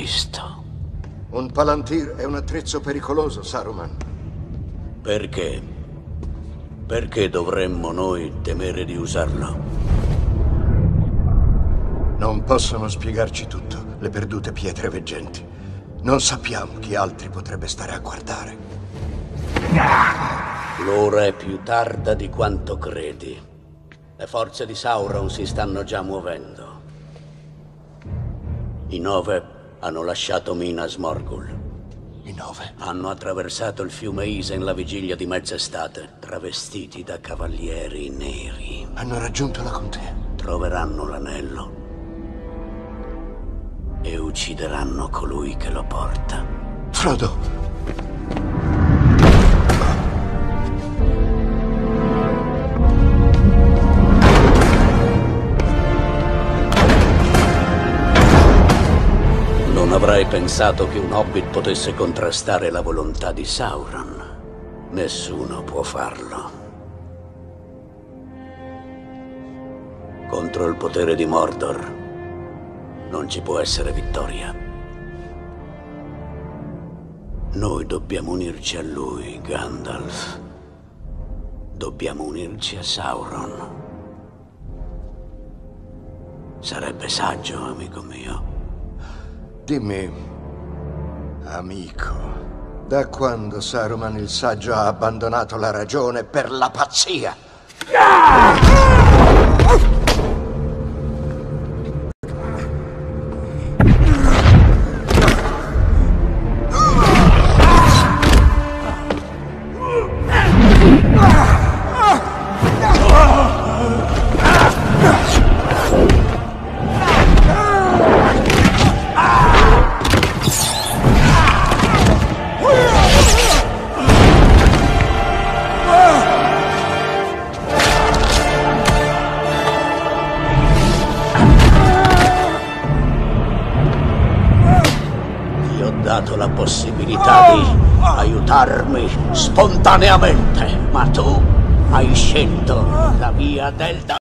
visto. Un Palantir è un attrezzo pericoloso, Saruman. Perché? Perché dovremmo noi temere di usarlo? Non possono spiegarci tutto, le perdute pietre veggenti. Non sappiamo chi altri potrebbe stare a guardare. L'ora è più tarda di quanto credi. Le forze di Sauron si stanno già muovendo. I Nove hanno lasciato Minas Morgul. I Nove? Hanno attraversato il fiume Isen la vigilia di mezz'estate, travestiti da cavalieri neri. Hanno raggiunto la contea. Troveranno l'anello e uccideranno colui che lo porta. Frodo! Non avrei pensato che un hobbit potesse contrastare la volontà di Sauron. Nessuno può farlo. Contro il potere di Mordor non ci può essere vittoria. Noi dobbiamo unirci a lui, Gandalf. Dobbiamo unirci a Sauron. Sarebbe saggio, amico mio. Dimmi, amico, da quando Saruman il Saggio ha abbandonato la ragione per la pazzia? Dato la possibilità di aiutarmi spontaneamente, ma tu hai scelto la via del